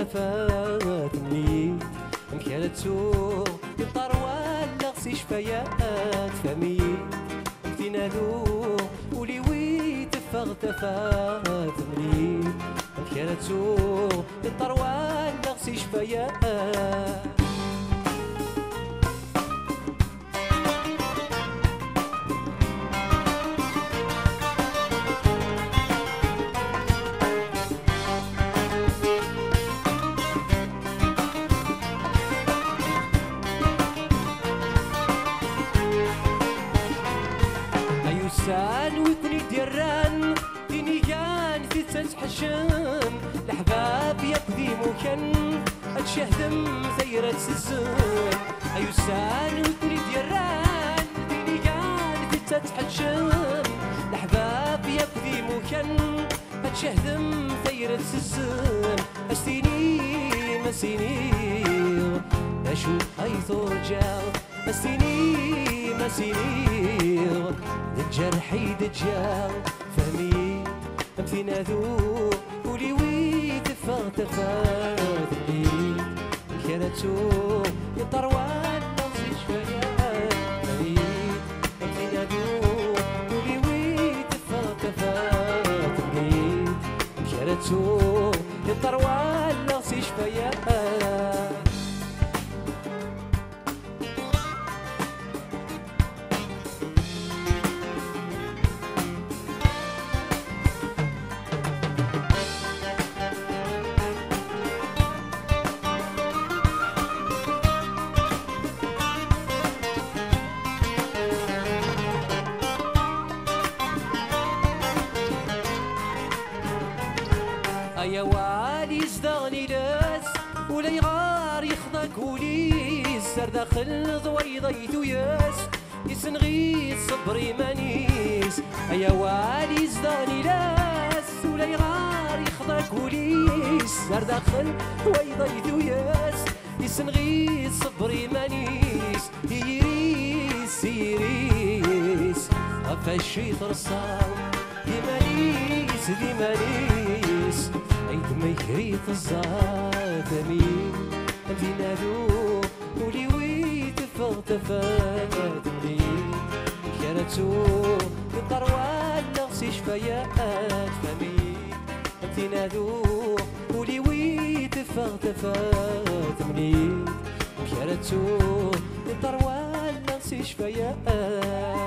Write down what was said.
تفات ملي مكالتو الطروال لغسي شفايات فمي امتنادو ولي وي تفات ملي مكالتو الطروال لغسي شفايات سان ويكوني ديران ديني كان في تتحشم الحباب يقضي مكان اتشهدم ثيرة الزن ايو سان ويكوني ديران ديني كان في تتحشم الحباب يقضي مكان اتشهدم ثيرة الزن استيني مسيني اشو اي ثرجا مسيني مسيني الجرحي دجال فمي فينا ذو ولي وي تفات لي كانتو يطروان نصي شوية فمي فينا ذو ولي وي تفات لي كانتو يطروان نصي شوية يا والي زدغني لاس ولا يغار يخضك وليس سر داخل ضويضيت وياس يسنغي صبري مانيس يا والي زدغني لاس ولا يغار يخضك وليس سر داخل ضويضيت وياس يسنغي صبري مانيس يريس يريس غفاشي ترصاو ديمانيس ديمانيس عيد ما يكري الزاد مين فينا ذو ولي وي تفات مين كانتو الطروال نغسي شفايات فمين فينا ذو ولي وي تفات مين كانتو الطروال نغسي شفايات